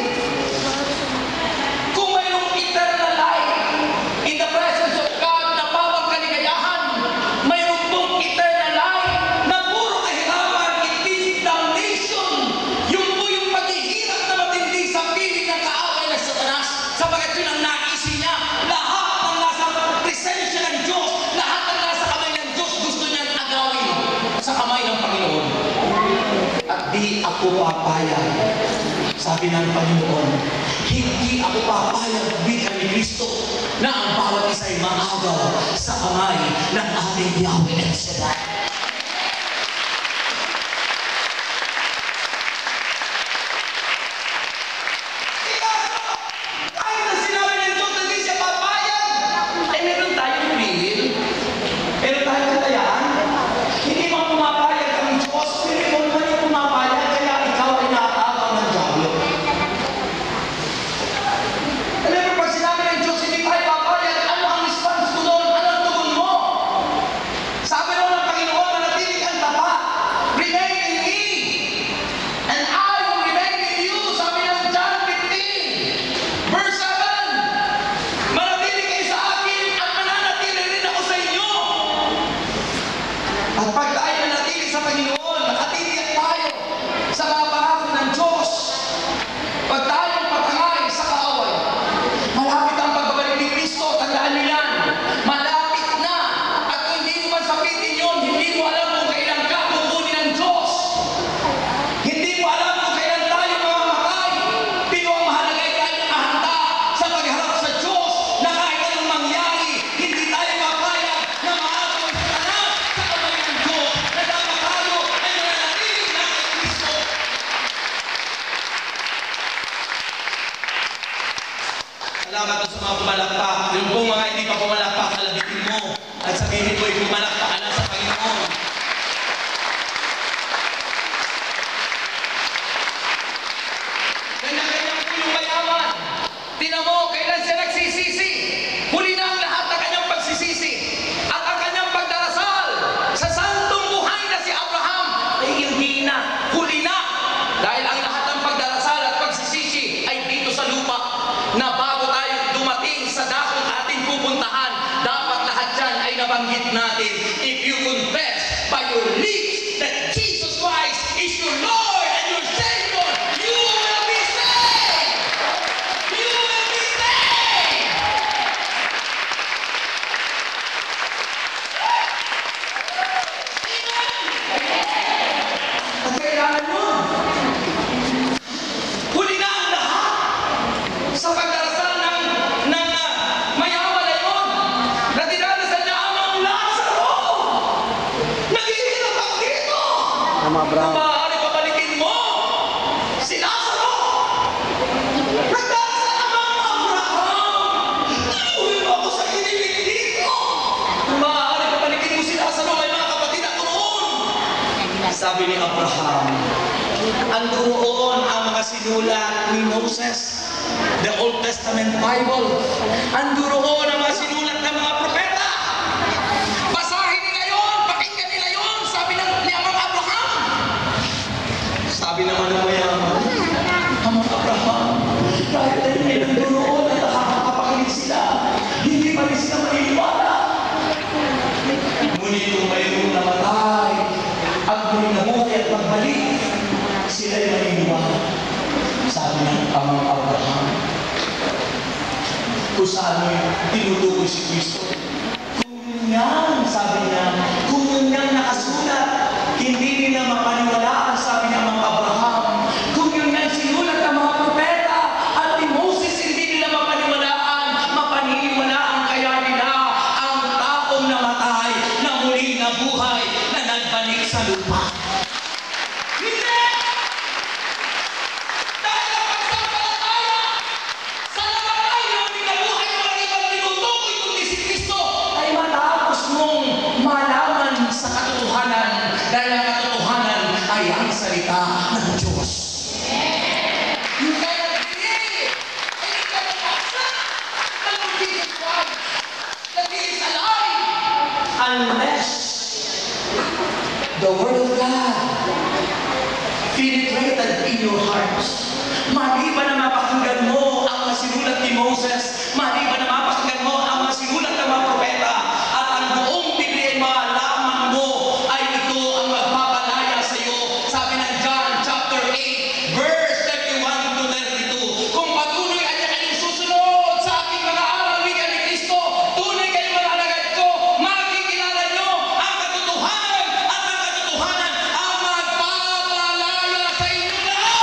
Kung mayroong eternal life in the presence of God na bawang kaligayahan, mayroong pong eternal life na puro kahirapan, itisip damnation. Yung po yung paghihirap na matindi sa piling ng kaaway ng Satanas, sapagat yun ang naisi niya. Lahat ng nasa presensya ng Diyos, lahat ng nasa kamay ng Diyos, gusto niyang agawin sa kamay ng Panginoon. At di ako papayag, sabi ng Panginoon, hindi ako papayag bilang ni Kristo na ang bawat isa ay maagaw sa kamay ng ating Yahweh El Shaddai. Kahit na sinabi ng Diyos na hindi siya papayag, ay meron tayong will, meron tayong kalayaan. Hindi mo pumapayag ang Diyos, pero ikaw naman yung pumapayag, kaya ikaw ay nakakaagaw ng Diablo. Alam mo, pag sinabi ng Diyos, hindi tayo papayag, ano ang response ko doon? Ano ang tugon mo? Sabi naman ng Panginoon, manatili kang tapat. Remain in me, and I will remain in you. Sabi ng John fifteen, verse seven, manatili kayo sa akin at mananatili rin ako sa inyo. At pag tayo nanatili sa Panginoon, nakatitiyak tayo sa mga pangako ng Diyos. Pag tayong patangay sa kaaway, malapit ang pagbabalik ni Kristo, tandaan niyo yan. Malapit na. At kung hindi mo man sabitin yun, hindi mo alam kung kailan ka kukunin ng Diyos. Hindi mo alam kung kailan tayo mamamatay. Pero ang mahalaga ay tayo nakahanda sa pagharap sa Diyos na kahit anong mangyari, hindi tayo papayag na maagaw ang Satanas sa kamay ng Diyos na dapat tayo ay nananatili na kay Kristo. Salamat sa mga pumalakpak. Yung pong mga hindi pa pumalakpak, alabitin mo. At sabihin ko, pumalakpak ka na sa Panginoon. Ganyan-ganyan po yung mayaman. Tingnan mo, kailan siya nagsisisi. Huli na ang lahat ng kanyang pagsisisi. At ang kanyang pagdarasal sa santong buhay na si Abraham ay hindi na. Huli na. Dahil ang lahat ng pagdarasal at pagsisisi ay dito sa lupa na bago tayo dumating sa dakong ating pupuntahan, dapat lahat yan ay nabanggit natin. If you confess by your lips that Jesus Christ is your Lord and your Savior, you will be saved! You will be saved! At kailangan nun. Huli na ang lahat. Ama Abraham. Maaari pabalikin mo si Lazaro. Nagdasa amang Abraham. Tinuhin mo ako sa iniligtig mo. Maaari pabalikin mo si Lazaro ay mga kapatid at turoon. Sabi ni Abraham, andoon ang mga sinulat ni Moses, the Old Testament Bible. Andoon ang mga sinulat ng mga propeta. Basahin nila yun, pakinggan nila yun, sabi ng ni amang Abraham. Sabi naman ng mayaman, Amang Abraham, kahit na hindi nandoon at nakakapakinig sila, hindi pa rin sila maniniwala. Ngunit kung mayroong namatay at muling nabuhay at magbalik, sila'y maniniwala. Sabi ng Amang Abraham, kung saan tinutukoy si Kristo. Kung yun yan, sabi niya, kung yun yan nakasulat, hindi nila mapaniwalaan, sabi ng Amang Abraham. Kung yun yan sinulat ng mga propeta at ni Moses, hindi nila mapaniwalaan, mapaniwalaan kaya nila ang taong namatay na muling nabuhay na nagbalik sa lupa. Hindi! Dahil ang pagsampalataya sa namatay na binabuhay ng ibang tinutukoy kundi si Kristo ay matapos mong malaman sa katotohanan dahil ang katotohanan ay ang salita ng Diyos. You cannot believe and you cannot accept the Lord Jesus Christ that He is alive Unless the Word of God penetrated in your hearts. Maliban na mapakinggan mo ang mga sinulat ni Moses, maliban na mapakinggan mo ang mga sinulat ng mga propeta, at ang buong Biblia ay malaman mo ay ito ang magpapalaya sa iyo. Sabi ng John chapter eight, verse thirty-one to thirty-two, kung patuloy ay kayong susunod sa aking mga aral, wika ni Kristo, tunay kayong mga alagad ko, makikilala nyo ang katotohanan, at ang katotohanan ang magpapalaya sa inyo lahat.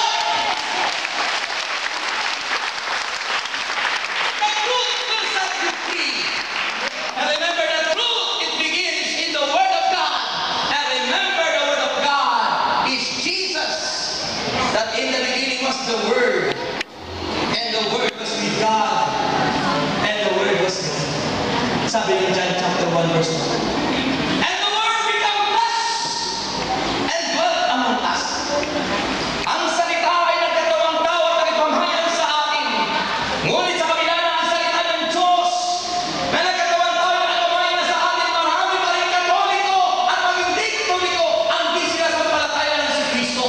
The truth will set you free. And remember, the truth, it begins in the Word of God. And remember, the Word of God is Jesus. That in the beginning was the Word. And the Word was with God. And the Word was God. Sabi ng John chapter one verse one. And the Word became flesh and dwelt among us. Ang salita ay nagkatawang tao at nagpamahayan sa atin. Ngunit sa kabila ng salita ng Diyos na nagkatawang tao at nagpamahayan sa atin, marami pa rin Katoliko at maging di Katoliko ang di sinasampalataya ng si Kristo.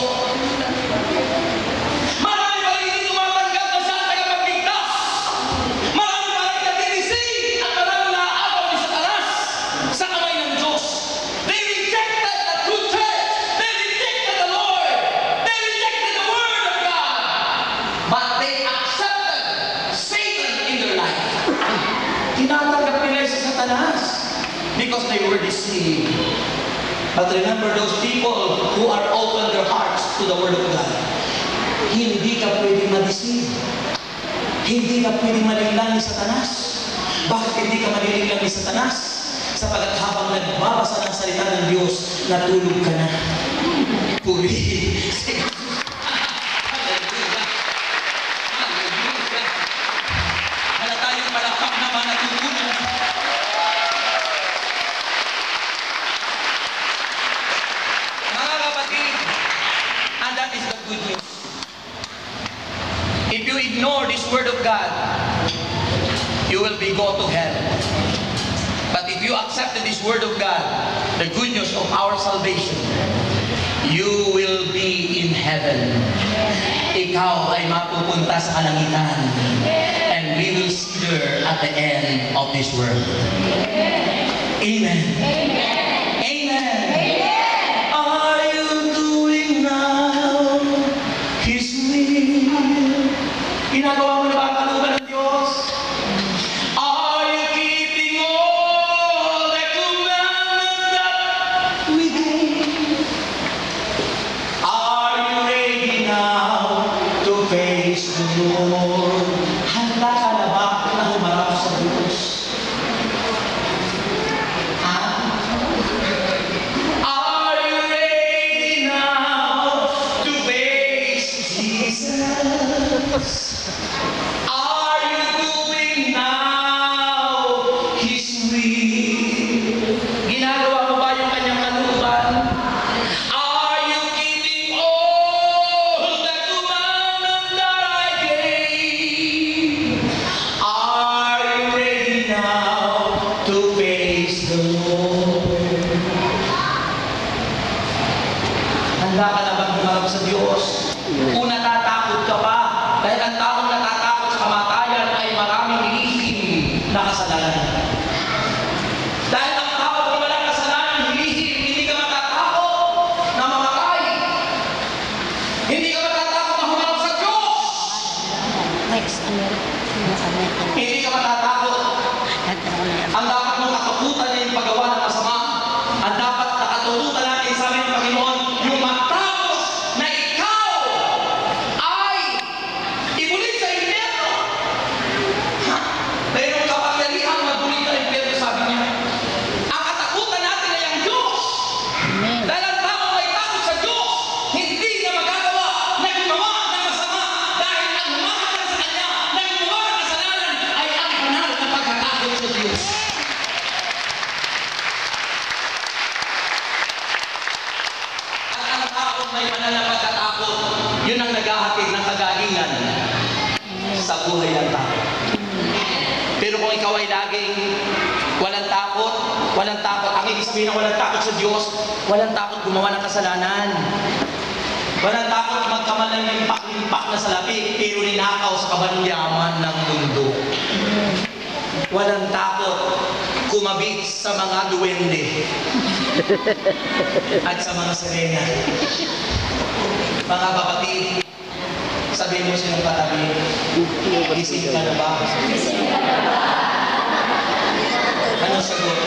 Marami pa rin hindi tumatanggap na siya ang tagapagligtas. Marami pa rin natinisig at marami naaagaw ni Satanas sa kamay ng Diyos. They rejected the true church. They rejected the Lord. They rejected the Word of God. But they accepted Satan in their life. Tinatanggap nila si Satanas because they were deceived. But remember those people who are open their hearts to the Word of God. Hindi ka pwedeng ma-deceive. Hindi ka pwedeng malinglang ni Satanas. Bakit hindi ka malilinglang ni Satanas? Sapagat habang nagbabasa ng salita ng Diyos, natulog ka na. Purihin. Hallelujah. Hallelujah. Wala tayong palakpak naman natutunan. Mga kapatid, and that is the good news. If you ignore this Word of God, you will be go to hell. But if you accepted this Word of God, the good news of our salvation, you will be in heaven. Ikaw ay mapupunta sa kalangitan. And we will see there at the end of this world. Amen. Amen. Are you doing now His will? Ginagawa mo na ba ang kaluban ng Diyos? Are you keeping all the commandments that we gave? Are you ready now to face the Lord? Handa ka na ba na humarap sa Diyos? Ha? ka sa Diyos. Kung natatakot ka pa, dahil ang taong natatakot sa kamatayan ay maraming lihim na kasalanan. Dahil ang tao kung walang kasalanan, lihim, hindi ka matatakot na mamatay. Hindi ka matatakot na humarap sa Diyos. Next, ano yun? Hindi ka matatakot. Ang dapat mong katakutan ay yung paggawa ng masama. Ang dapat nakatututan natin sa amin ng Panginoon, yung matapos na ikaw ay ibulit sa impyerno. Ha? Mayroong kapangyarihang magulit sa impyerno, sabi niya. Ang katakutan natin ay ang Diyos. Dahil ang tao ay takot sa Diyos, hindi niya magagawa na gumawa ng masama. Dahil ang makakal sa Kanya na gumawa ng kasalanan ay ang banal na pagkatakot sa Diyos. May banal na pagkatakot, yun ang naghahatid ng kagalingan sa buhay ng tao. Pero kung ikaw ay laging walang takot, walang takot, ang ibig sabihin ng walang takot sa Diyos, walang takot gumawa ng kasalanan. Walang takot magkamala ng limpak-limpak na salapi, pero ninakaw sa kabanyaman ng mundo. Walang takot kumabit sa mga duwende at sa mga sirena. Mga kapatid, sabihin mo silang katabi, gising ka na ba? Anong sagot?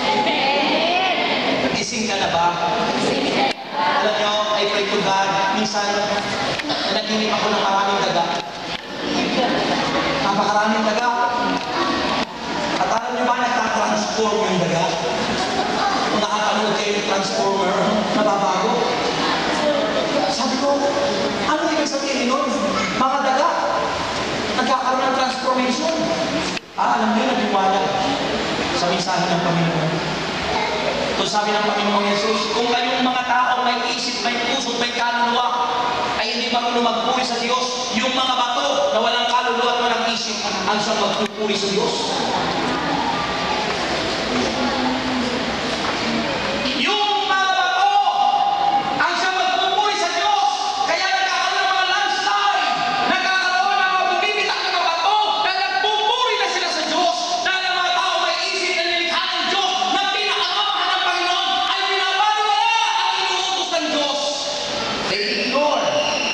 Gising ka na ba? Alam nyo, I pray to God, minsan, naginip ako ng maraming daga. Napakaraming daga. At alam nyo ba, nagtatransform yung daga? Kung nakapanood kayo yung transformer, nababago. Sabi ko, ano ibig sabihin nun? Mga daga, nagkakaroon ng transformation. Ah, alam nyo, nagtiwala sa mensahe ng Panginoon. Kung sabi ng Panginoong Yesus, kung kayong mga tao may isip, may puso, may kaluluwa, ay hindi marunong magpuri sa Diyos, yung mga bato na walang kaluluwa at walang isip, ang siyang magpupuri sa Diyos. Yung mga bato, ang siyang magpupuri sa Diyos. Kaya nagkakaroon ng mga landslide, nagkakaroon ng mga bumibitak na mga bato, na nagpupuri na sila sa Diyos. Dahil ang mga tao may isip na nilikha ng Diyos, na pinakamahan ng Panginoon, ay pinapaniwala ang inuutos ng Diyos. They ignore.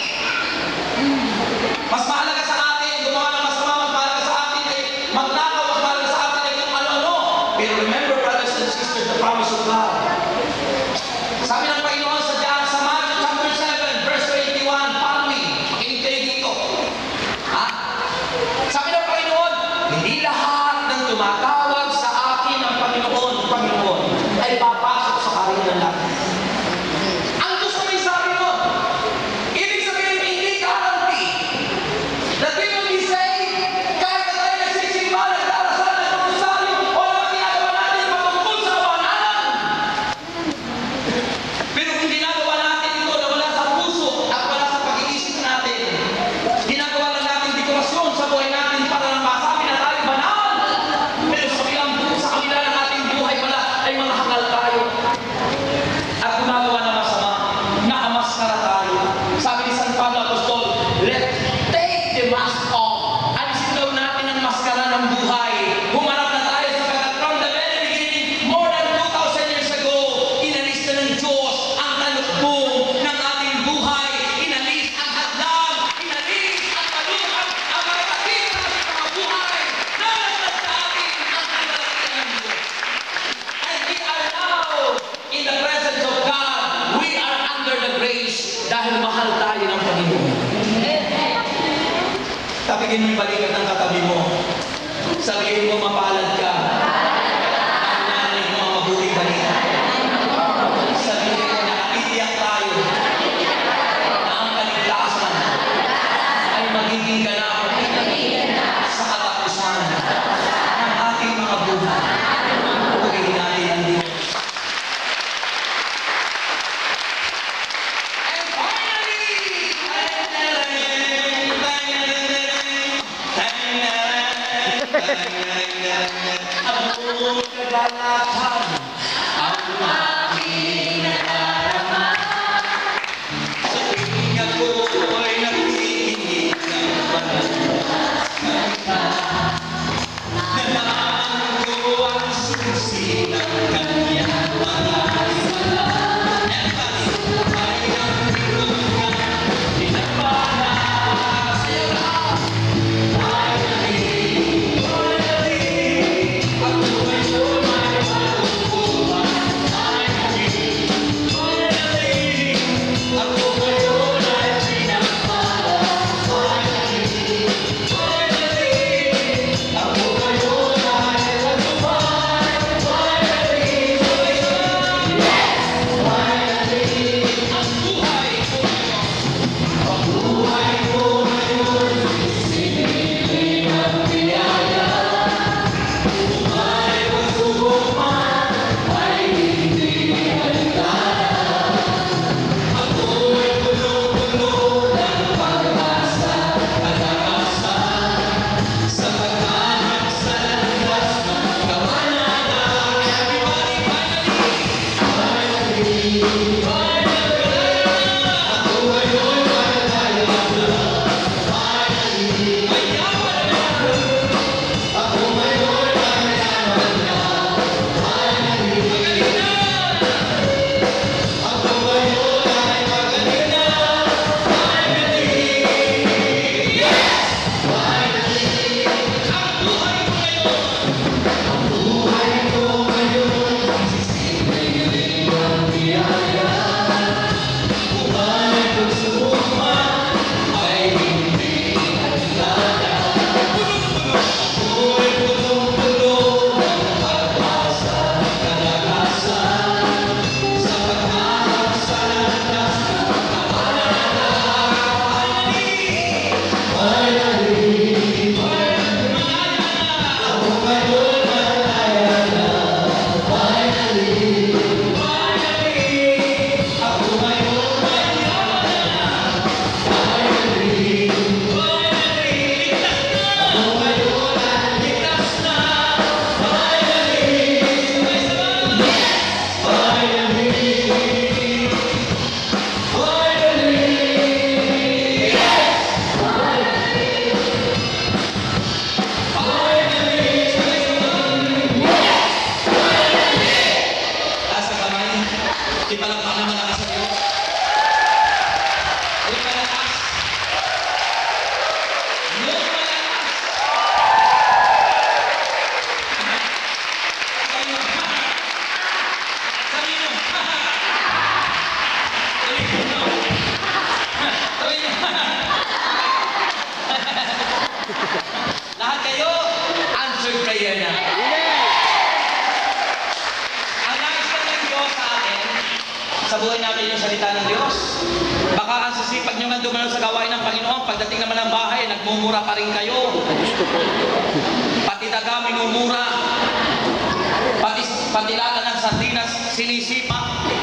Mas mahalaga sa atin, gumawa ng masama, mas mahalaga sa atin, eh, magnakaw, mas mahalaga sa atin, eh, kung ano-ano. Pero remember, brothers and sisters, the promise of God. Sabi ng Panginoon sa John, sa Matthew chapter seven, verse eighty-one, following, makinig kayo dito. Ha? Sabi ng Panginoon, hindi lahat ng tumatawag sa akin ng Panginoon, Panginoon, ay papasok sa karin ng langit. Ang gusto may sabi mo, ibig sabihin, hindi guarantee that we will be saved kahit na tayo nagsisimba, nagdarasal, nagdarasal, o naman ginagawa natin patungkol sa kabanalan. Pero kung ginagawa natin ito na wala sa puso at wala sa pag-iisip natin, ginagawa lang natin dekorasyon sa buhay natin para lang masabi na tayo banal. Pero sa bilang sa kabila ng ating buhay pala ay mga hangal tayo. At gumagawa ng masama, nakamaskara tayo. Sabi ni San Pablo Apostol, let take the mask off. Alisin daw natin ang maskara ng buhay. Humarap na tayo sapagkat from the very beginning, more than two thousand years ago, inalis na ng Diyos ang talukbong ng ating buhay. Inalis ang hadlang, inalis ang kalungan, ang mga takip ng ating mga buhay. Nalaslas sa atin ang kalalakihan ng Diyos. And we are now in the presence of God. We are under the grace dahil mahal tayo ng Panginoon. Tapigin mo yung balikat ng katabi mo. Sabihin mo, mapalad ka. Ang nanay mo ang mabuting balita. Sabihin mo, nakatiyak tayo na ang kaligtasan ay magiging ganap sa katapusan ng ating mga buhay. Pagiging natin ang Diyos. And finally, ang buong kagalakan, ang aking nadarama sa sa buhay natin yung salita ng Diyos. Baka ang sisipag nyo nga dumalo sa gawain ng Panginoon, pagdating naman ng bahay, nagmumura pa rin kayo. Pati daga, minumura. Pati, pati lata ng sardinas, sinisipa.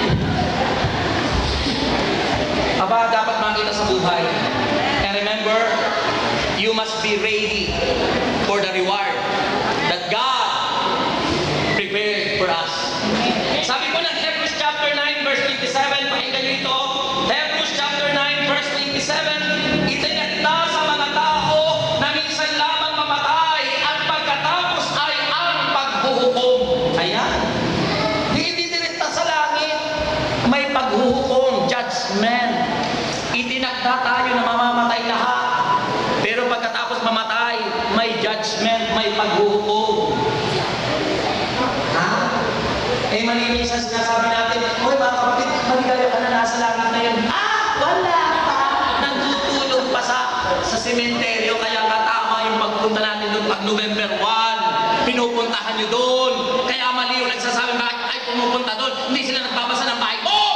Aba, dapat makita sa buhay. And remember, you must be ready for the reward that God prepared for us. Sabi po ng Hebrews chapter nine verse twenty-seven, pakinggan nyo ito. Hebrews chapter nine verse twenty-seven, itinakda sa mga tao na minsan lamang mamatay at pagkatapos ay ang paghuhukom. Ayan. Hindi direkta sa langit, may paghuhukom, judgment. Itinakda tayo na mamamatay lahat. Pero pagkatapos mamatay, may judgment, may paghuhukom. Ha? Eh, malilisan sinasabi natin, "Hoy mga kapatid, maligaya ka na nasa langit na yun." Ah, wala pa. Nagtutulog pa sa, sa sementeryo, kaya nga tama yung pagpunta natin doon pag November first. Pinupuntahan nyo doon. Kaya mali yung nagsasabi, bakit ay pumupunta doon? Hindi sila nagbabasa ng Bible.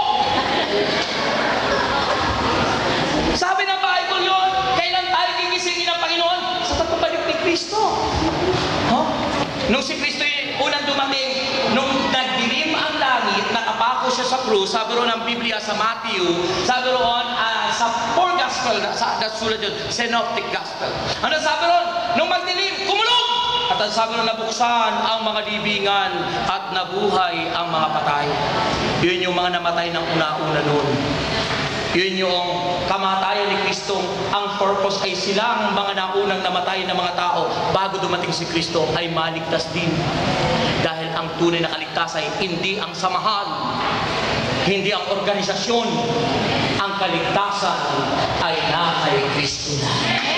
Sabi ng Bible yun, kailan tayo gigisingin ng Panginoon? Sa pagbabalik ni Kristo. Huh? Nung si Kristo yung unang dumating, nung nagdilim ang langit, nakapako siya sa krus, sabi roon ng Biblia sa Matthew, sabi roon uh, sa four gospel, sa sulat yun, synoptic gospel. Ano sabi roon? Nung magdilim, kumulog! At ang sabi roon, nabuksan ang mga libingan at nabuhay ang mga patay. Yun yung mga namatay ng una-una noon. Yun yung kamatayan ni Kristo. Ang purpose ay silang mga naunang namatay na mga tao bago dumating si Kristo ay maligtas din. Dahil ang tunay na kaligtasan ay hindi ang samahan, hindi ang organisasyon. Ang kaligtasan ay na kay Kristo na.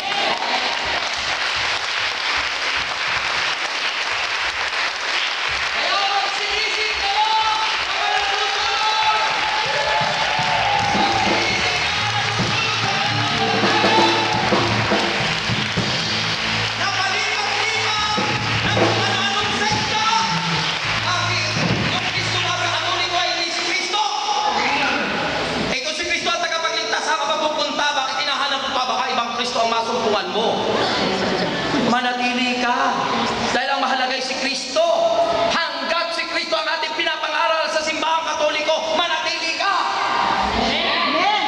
Mo. Manatili ka. Dahil ang mahalaga ay si Kristo. Hanggat si Kristo ang ating pinapangaral sa simbahang Katoliko, manatili ka. Amen.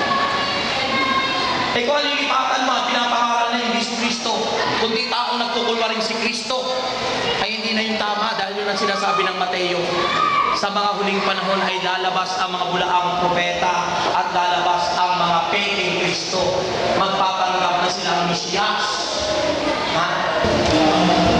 Eh kung alilipatan mo, pinapangaral na hindi si Kristo, kundi taong nagkukulwa rin si Kristo, ay hindi na yung tama dahil yun ang sinasabi ng Mateo. Sa mga huling panahon ay lalabas ang mga bulaang propeta at lalabas ang mga peking Kristo. Magpapanggap na silang Mesiyas. Ha?